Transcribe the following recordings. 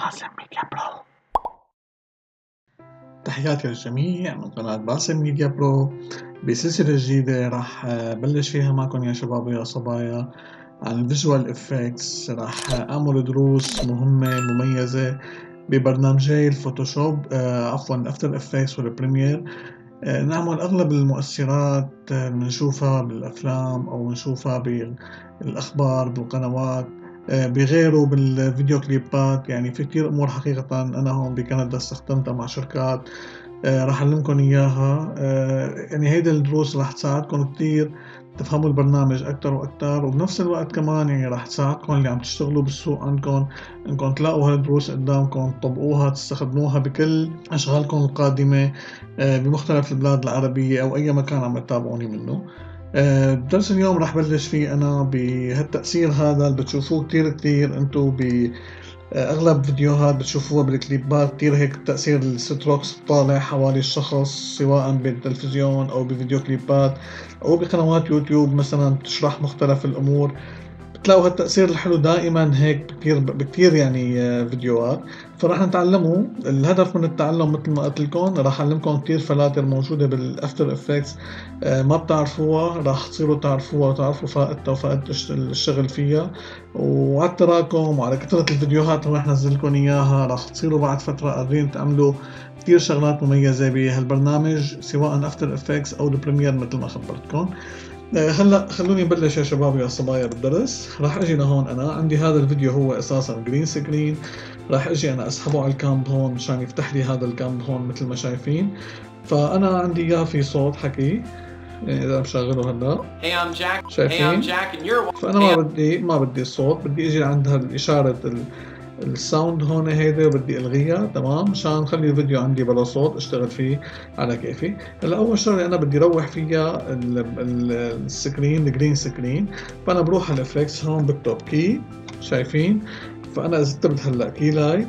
باسم ميديا برو. تحياتي للجميع من قناة باسم ميديا برو بسلسلة جديدة راح بلش فيها معكم يا شباب ويا صبايا عن الفيجوال افكتس. راح اعمل دروس مهمة مميزة ببرنامجي الفوتوشوب عفوا افتر افكتس والبريمير. نعمل اغلب المؤثرات بنشوفها بالافلام او بنشوفها بالاخبار بالقنوات بغيره بالفيديو كليبات. يعني في كتير امور حقيقة انا هون بكندا استخدمتها مع شركات راح اعلمكم اياها. يعني هيدي الدروس راح تساعدكم كتير تفهموا البرنامج اكتر واكتر، وبنفس الوقت كمان يعني راح تساعدكم اللي عم تشتغلوا بالسوق عندكم انكم تلاقوا هالدروس قدامكم تطبقوها تستخدموها بكل اشغالكم القادمة بمختلف البلاد العربية او اي مكان عم تتابعوني منه. درس اليوم راح بلش فيه انا بهالتأثير هذا اللي بتشوفوه كتير انتو اغلب فيديوهات بتشوفوها بالكليبات كتير هيك تأثير الستروكس طالع حوالي الشخص، سواء بالتلفزيون او بفيديو كليبات او بقنوات يوتيوب مثلا بتشرح مختلف الامور. بتلاقوا هالتأثير الحلو دائما هيك بكتير يعني فيديوهات. فراح نتعلمه. الهدف من التعلم مثل ما قلت لكم راح اعلمكم كتير فلاتر موجودة بالافتر افكتس ما بتعرفوها، راح تصيروا تعرفوها وتعرفوا فائدتها وفائدة الشغل فيها. وعلى التراكم وعلى كثرة الفيديوهات اللي راح نزل لكم اياها راح تصيروا بعد فترة قادرين تعملوا كتير شغلات مميزة بهالبرنامج سواء افتر افكتس او البريمير مثل ما خبرتكم. هلا خلوني نبلش يا شباب يا صبايا بالدرس. راح اجي لهون، انا عندي هذا الفيديو هو اساسا جرين سكرين، راح اجي انا اسحبه على الكامب هون مشان يفتح لي هذا الكامب هون مثل ما شايفين. فانا عندي اياه في صوت حكي، يعني اذا مشغله هلا شايفين. فانا ما بدي الصوت، بدي اجي عند هالاشاره الساوند هون هيدا وبدي الغيها تمام مشان نخلي الفيديو عندي بلا صوت اشتغل فيه على كيفي. هلا اول شغله انا بدي روح فيها السكرين الجرين سكرين. فانا بروح على الافكتس هون بكتب كي، شايفين. فانا اذا كتبت هلا كي لايت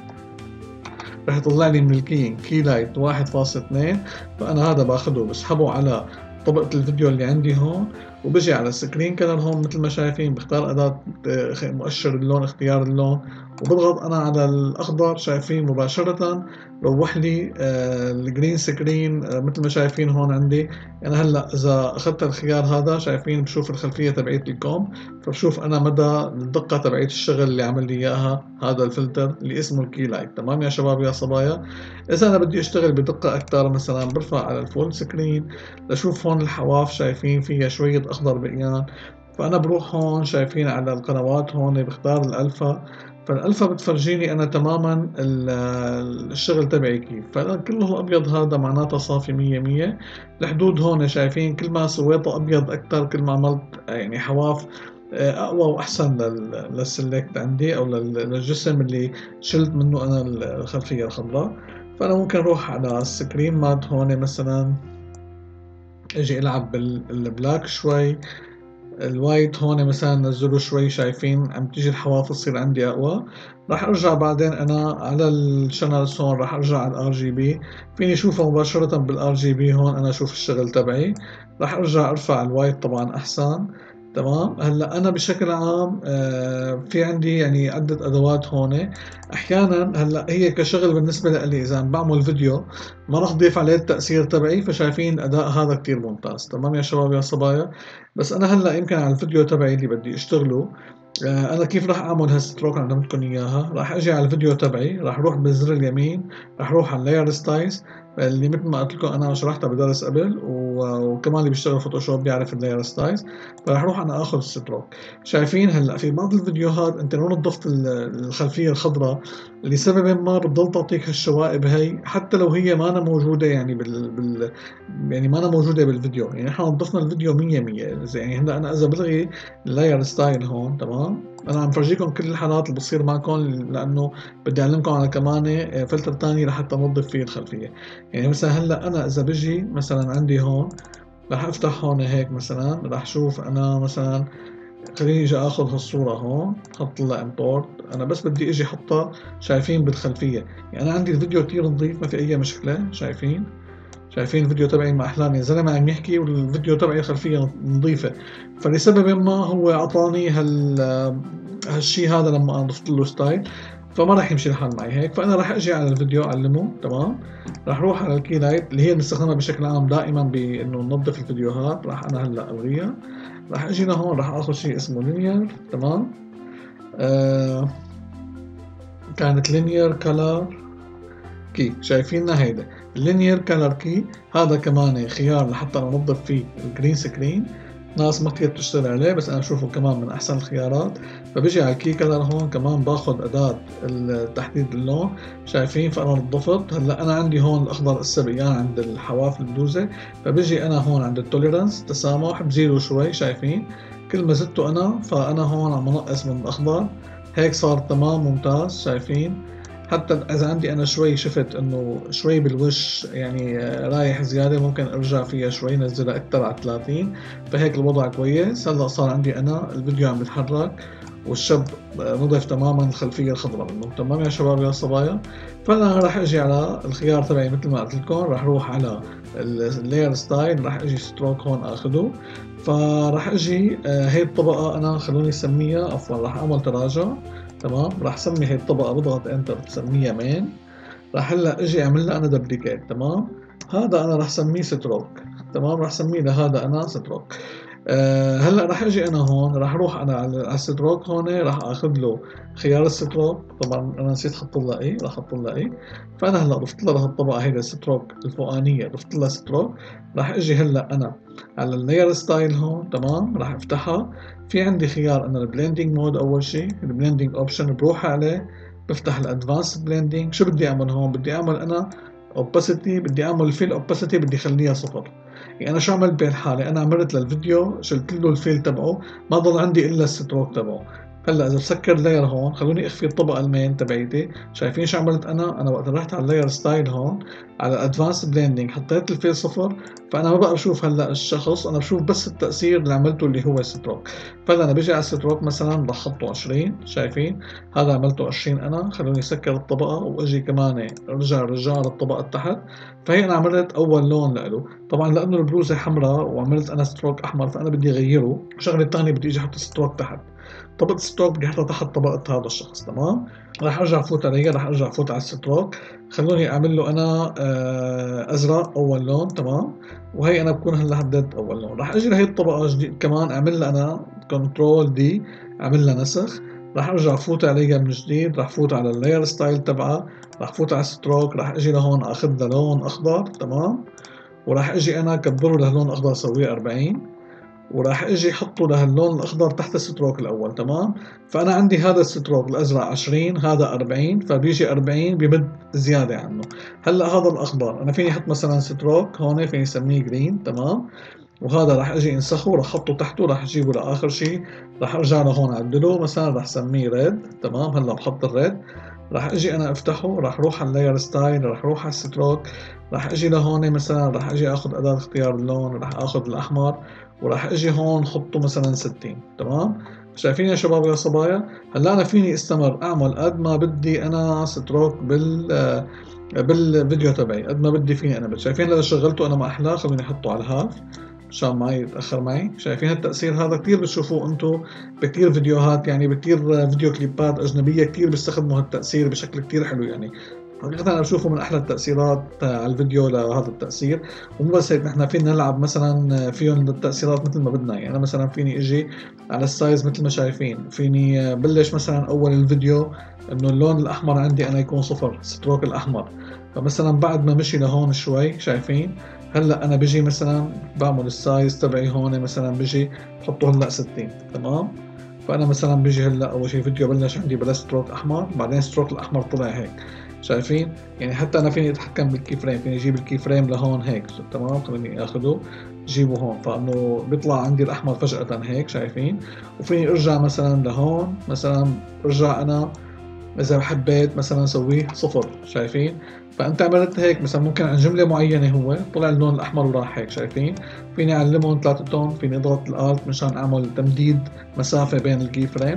رح يطلع لي من الكيين كي لايت 1.2. فانا هذا باخده بسحبه على طبقة الفيديو اللي عندي هون، وبجي على السكرين كلر هون مثل ما شايفين بختار أداة مؤشر اللون اختيار اللون وبضغط أنا على الأخضر، شايفين مباشرة روح لي الجرين سكرين مثل ما شايفين هون عندي. أنا هلأ إذا أخذت الخيار هذا شايفين بشوف الخلفية تبعيت الكوم، فبشوف أنا مدى الدقة تبعيت الشغل اللي عمل لي إياها هذا الفلتر اللي اسمه الكي لايت. تمام يا شباب يا صبايا. إذا أنا بدي أشتغل بدقة أكثر مثلا برفع على الفول سكرين لشوف هون الحواف شايفين فيها شوية أخضر بقيان. فأنا بروح هون شايفين على القنوات هون بختار الألفا. فالألفا بتفرجيني أنا تماما الشغل تبعي كيف. فأنا كله الأبيض هذا معناته صافي 100. الحدود هون شايفين كل ما سويته أبيض أكتر كل ما عملت يعني حواف أقوى وأحسن للسلكت عندي أو للجسم اللي شلت منه أنا الخلفية الخضراء. فأنا ممكن أروح على السكرين مات هون مثلا اجي العب بالبلاك شوي، الوايت هون مثلا نزله شوي، شايفين عم تيجي الحواف تصير عندي اقوى. راح ارجع بعدين انا على الشانلز هون، راح ارجع على الار جي بي، فيني اشوفه مباشرة بالار جي بي هون انا اشوف الشغل تبعي. راح ارجع ارفع الوايت طبعا احسن. تمام. هلا انا بشكل عام في عندي يعني عدة ادوات هون. احيانا هلا هي كشغل بالنسبة لي اذا عم بعمل فيديو ما راح اضيف عليه التأثير تبعي، فشايفين الاداء هذا كتير ممتاز. تمام يا شباب يا صبايا. بس انا هلا يمكن على الفيديو تبعي اللي بدي اشتغله انا كيف راح اعمل هالستروك اللي علمتكم اياها. راح اجي على الفيديو تبعي، راح اروح بالزر اليمين، راح اروح على اللاير ستايلز اللي مثل ما قلت لكم انا شرحتها بدرس قبل، وكمان اللي بيشتغل فوتوشوب بيعرف اللاير ستايلز. فراح اروح انا اخذ الستروك. شايفين هلا في بعض الفيديوهات انت لو نظفت الخلفيه الخضراء لسبب ما بتضل تعطيك هالشوائب هي حتى لو هي ما أنا موجوده يعني يعني ما أنا موجوده بالفيديو. يعني احنا نظفنا الفيديو 100. يعني هلا انا اذا بلغي اللاير ستايل هون تمام، انا عم فرجيكم كل الحالات اللي بتصير معكم لانه بدي اعلمكم على كمان فلتر تاني لحتى ننظف فيه الخلفيه. يعني مثلا هلا انا اذا بجي مثلا عندي هون راح افتح هون هيك مثلا راح شوف انا مثلا خليني اجي اخذ هالصورة هون حط لها امبورت. انا بس بدي اجي احطها شايفين بالخلفية. يعني انا عندي الفيديو كتير نظيف ما في اي مشكلة. شايفين الفيديو تبعي مع احلامي زلمة عم يحكي والفيديو تبعي خلفية نظيفة. فلسبب ما هو اعطاني هالشي هذا لما انا ضفت له ستايل. فما راح يمشي الحال معي هيك. فانا راح اجي على الفيديو اعلمه، تمام. راح اروح على الكي لايت اللي هي بنستخدمها بشكل عام دائما بانه ننظف الفيديوهات. راح انا هلا الغيها، راح اجي لهون راح اخذ شيء اسمه لينير، تمام. كانت لينير كلر كي، شايفينها هيدا اللينير كلر كي. هذا كمان خيار لحتى انظف فيه الجرين سكرين. ناس ما كثير بتشتغل عليه بس انا بشوفه كمان من احسن الخيارات. فبيجي على الكي كلر هون كمان باخذ اداة تحديد اللون، شايفين. فانا نظفت. هلا انا عندي هون الاخضر السبقيان عند الحواف البلوزه، فبيجي انا هون عند التوليرانس تسامح بزيرو شوي، شايفين. كل ما زدته انا فانا هون عم نقص من الاخضر، هيك صار تمام ممتاز، شايفين. حتى اذا عندي انا شوي شفت انه شوي بالوش يعني رايح زياده، ممكن ارجع فيها شوي نزلها اكثر على 30. فهيك الوضع كويس. هلا صار عندي انا الفيديو عم بيتحرك والشب نضف تماما الخلفيه الخضراء منه، تمام يا شباب يا صبايا. فانا راح اجي على الخيار تبعي مثل ما قلت لكم، راح اروح على اللاير ستايل، راح اجي ستروك هون اخذه. فراح اجي هي الطبقه انا خلوني اسميها، عفوا راح اعمل تراجع، تمام. راح سمي هي الطبقة، بضغط انتر بسميها مين. راح هلا اجي اعمل لها انا دبليكيت، تمام. هذا انا راح سميه ستروك، تمام. راح سميه لهذا انا ستروك. هلا راح اجي انا هون، راح اروح انا على الستروك هون، راح اخذ له خيار الستروك. طبعا انا نسيت احط لها ايه، راح احط لها ايه. فانا هلا ضفت لها هالطبقه هيدا الستروك الفوقانيه، ضفت لها ستروك. راح اجي هلا انا على اللاير ستايل هون، تمام. راح افتحها. في عندي خيار انا البلندنج مود، اول شيء البلندنج اوبشن بروح عليه، بفتح الادفانس بلندنج. شو بدي اعمل هون؟ بدي اعمل انا اوباسيتي، بدي اعمل الفيل اوباسيتي، بدي اخليها صفر. يعني انا شو عملت بهالحاله؟ انا عملت للفيديو شلت له الفيل تبعه، ما ضل عندي الا الستروك تبعه. هلا اذا بسكر لاير هون، خلوني اخفي الطبقه المين تبعيتي. شايفين شو عملت انا وقت رحت على اللاير ستايل هون على الادفانس بلندنج حطيت الفيل صفر. فانا ما بقى بشوف هلا الشخص، انا بشوف بس التاثير اللي عملته اللي هو الستروك. فهلا انا بيجي على الستروك مثلا رح احطه 20، شايفين. هذا عملته 20 انا. خلوني اسكر الطبقه واجي كمان ارجع للطبقه تحت. فهي انا عملت اول لون له. طبعا لانه البلوزه حمراء وعملت انا ستروك احمر، فانا بدي اغيره. الشغله الثانيه بدي اجي احط ستروك تحت، طبقه ستروك بدي احطها تحت طبقه هذا الشخص، تمام. راح ارجع فوت عليها، راح ارجع فوت على الستروك. خلوني اعمل له انا ازرق اول لون، تمام. وهي انا بكون هلا حددت اول لون. راح اجي لهي الطبقه جديد كمان اعمل لها انا كنترول دي، اعمل لها نسخ. راح ارجع فوت عليها من جديد، راح فوت على اللاير ستايل تبعها، راح فوت على الستروك، راح اجي لهون اخذ لها لون اخضر، تمام. وراح اجي انا اكبره لهاللون الاخضر اسويه 40، وراح اجي احطه لهاللون الاخضر تحت الستروك الاول، تمام. فانا عندي هذا الستروك الازرق 20، هذا 40، فبيجي 40 بمد زياده عنه. هلا هذا الاخضر انا فيني احط مثلا ستروك هون، فيني اسميه جرين، تمام. وهذا راح اجي انسخه، راح احطه تحته، راح اجيبه لاخر شيء، راح ارجع لهون اعدله مثلا، راح اسميه ريد، تمام. هلا بحط الريد. راح اجي انا افتحه، راح اروح على اللاير ستايل، راح اروح على الستروك، راح اجي لهون مثلا، راح اجي اخذ اداة اختيار اللون، راح اخذ الاحمر، وراح اجي هون حطه مثلا 60، تمام. شايفين يا شباب يا صبايا؟ هلا انا فيني استمر اعمل قد ما بدي انا ستروك بالفيديو تبعي، قد ما بدي فيني انا. شايفين اذا شغلته انا ما احلاه، خلوني احطه على الهاف عشان ما يتاخر معي. شايفين التاثير هذا كثير بتشوفوه انتم بكثير فيديوهات، يعني بكثير فيديو كليبات اجنبيه كثير بيستخدموا هالتاثير بشكل كثير حلو. يعني حقيقة أنا بشوفه من أحلى التأثيرات على الفيديو لهذا التأثير. ومو بس هيك، نحن فينا نلعب مثلا فيهم التأثيرات مثل ما بدنا. يعني أنا مثلا فيني أجي على السايز مثل ما شايفين، فيني بلش مثلا أول الفيديو إنه اللون الأحمر عندي أنا يكون صفر، ستروك الأحمر. فمثلا بعد ما مشي لهون شوي، شايفين. هلا أنا بجي مثلا بعمل السايز تبعي هون، مثلا بجي بحطه هلا 60، تمام. فأنا مثلا بجي هلا أول شيء فيديو بلش عندي بلا ستروك أحمر، بعدين ستروك الأحمر طلع هيك، شايفين. يعني حتى انا فيني اتحكم بالكي فريم، فيني اجيب الكي فريم لهون هيك، تمام. خليني اخذه جيبه هون، فانه بيطلع عندي الاحمر فجأة هيك، شايفين. وفيني ارجع مثلا لهون، مثلا ارجع انا اذا حبيت مثلا اسويه صفر، شايفين. فانت عملت هيك مثلا ممكن عن جمله معينه هو طلع اللون الاحمر وراح هيك، شايفين. فيني اعلمهم 3 تون، فيني اضغط الالت مشان اعمل تمديد مسافه بين الكي فريمز.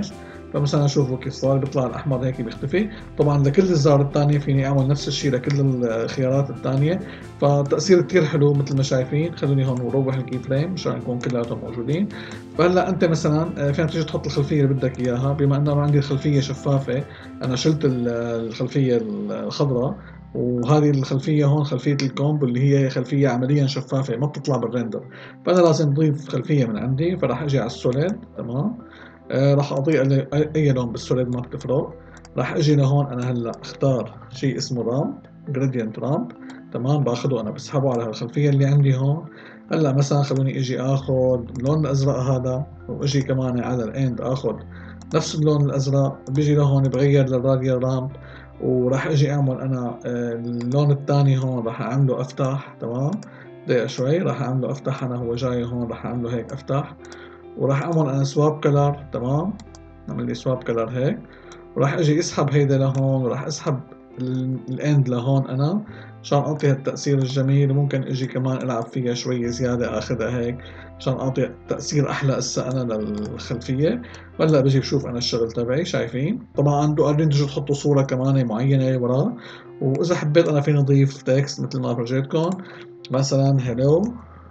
فمثلا شوفوا كيف صار، بيطلع الأحمر هيك بيختفي. طبعا لكل الزرار الثانية فيني أعمل نفس الشيء لكل الخيارات الثانية، فالتأثير كتير حلو مثل ما شايفين. خلوني هون نروح الكي فريم مشان يكون كلياتهم موجودين. فهلا أنت مثلا فينك تيجي تحط الخلفية اللي بدك إياها. بما أنه أنا عندي الخلفية شفافة، أنا شلت الخلفية الخضراء، وهذه الخلفية هون خلفية الكومب اللي هي خلفية عمليا شفافة ما بتطلع بالريندر. فأنا لازم أضيف خلفية من عندي، فراح أجي على السوليد. تمام. راح أضيء أي لون بالسوليد ما بتفرق. راح أجي لهون أنا هلا أختار شيء اسمه رامب، جريدينت رامب. تمام. باخده أنا بسحبه على الخلفية اللي عندي هون. هلا مثلا خلوني أجي آخذ اللون الأزرق هذا، وأجي كمان على الإند آخذ نفس اللون الأزرق. بيجي لهون بغير للراديال رامب، وراح اجي اعمل انا اللون الثاني هون راح اعمله افتح. تمام. دقيقة شوي راح اعمله افتح. انا هو جاي هون راح اعمله هيك افتح، وراح اعمل انا سواب كلر. تمام. اعمل لي سواب كلر هيك، وراح اجي اسحب هيدا لهون، وراح اسحب الاند لهون انا عشان اعطي هالتأثير الجميل. وممكن اجي كمان العب فيها شوية زيادة اخذها هيك عشان اعطي تأثير احلى هسه انا للخلفية. وهلا بجي بشوف انا الشغل تبعي. شايفين طبعا عنده قادرين تجوا تحطوا صورة كمان معينة وراه. واذا حبيت انا فيني اضيف تكست مثل ما فرجيتكم، مثلا hello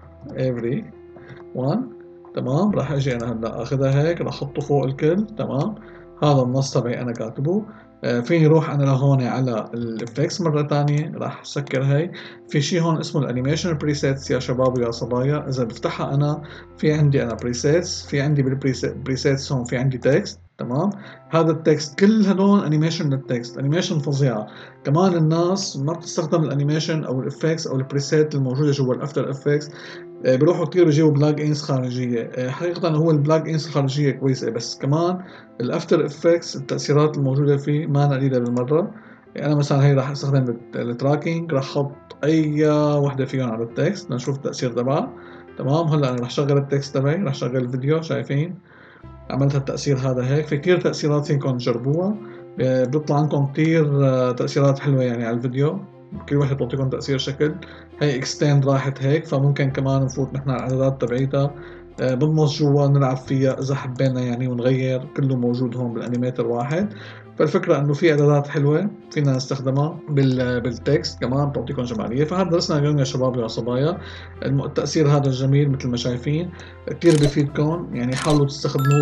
everyone. تمام. راح اجي انا هلا اخذها هيك راح احطه فوق الكل. تمام. هذا النص تبعي انا كاتبه. فيني روح انا لهون على الافكس مرة تانية. راح سكر هاي. في شي هون اسمه الانيميشن بريسيتس يا شباب ويا صبايا. اذا بفتحها انا في عندي انا بريسيتس، في عندي بالبريسيتس هون في عندي تكست. تمام. هذا التكست كل هدول انيميشن للتكست، انيميشن فظيعة. كمان الناس ما بتستخدم الانيميشن او الافكس او البريسيت الموجودة جوا الافتر افكس. بيروحوا كتير بيجيبوا بلاج انز خارجية. حقيقة هو البلاج انز الخارجية كويسة، بس كمان الافتر افكتس التأثيرات الموجودة فيه ما قليلة بالمرة. انا مثلا هي راح استخدم التراكينج، راح احط اي وحدة فيهم على التكست لنشوف التأثير تبعها. تمام. هلا انا راح شغل التكست تبعي، راح شغل الفيديو. شايفين عملت التأثير هذا هيك. في كتير تأثيرات فيكم تجربوها. بيطلع عندكم كتير تأثيرات حلوة يعني على الفيديو. كل واحد بيعطيكم تأثير شكل. هي اكستند راحت هيك، فممكن كمان نفوت نحن على الإعدادات تبعيتها بنص جوا نلعب فيها إذا حبينا يعني، ونغير. كله موجود هون بالأنيميتر واحد. فالفكرة إنه في إعدادات حلوة فينا نستخدمها بالتكست كمان بتعطيكم جمالية. فهذا درسنا اليوم يا شباب يا صبايا التأثير هذا الجميل مثل ما شايفين. كتير بفيدكم يعني. حاولوا تستخدموه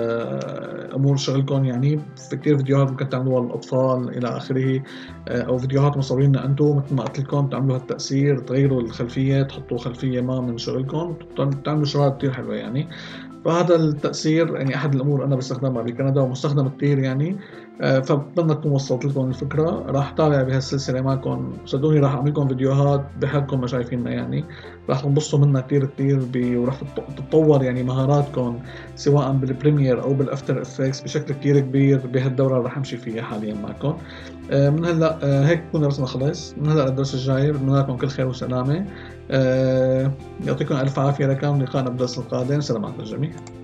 بأمور شغلكم يعني. في كتير فيديوهات ممكن تعملوها للأطفال إلى آخره، أو فيديوهات مصورينها أنتم مثل ما قلت لكم تعملوا هالتأثير، تغيروا الخلفية، تحطوا خلفية ما من شغلكم، تعملوا شغلات كتير حلوة يعني. فهذا التأثير يعني أحد الأمور أنا بستخدمها بكندا ومستخدم كتير يعني. فبتمنى تكون وصلت لكم الفكرة. راح تابع بهالسلسلة معكم، صدقوني راح أعمل لكم فيديوهات بحالكم ما شايفيننا يعني. راح تنبسطوا منها كتير كتير وراح تتطور يعني مهاراتكم سواء بالبريمير أو بالأفتر إفكتس بشكل كتير كبير بهالدورة راح أمشي فيها حاليا معكم. من هلا هيك بكون درسنا خلص. من هلا الدرس الجاي بتمنى لكم كل خير وسلامة. يعطيكم ألف عافية. لكم لقاءنا بالدرس القادم. سلامات للجميع.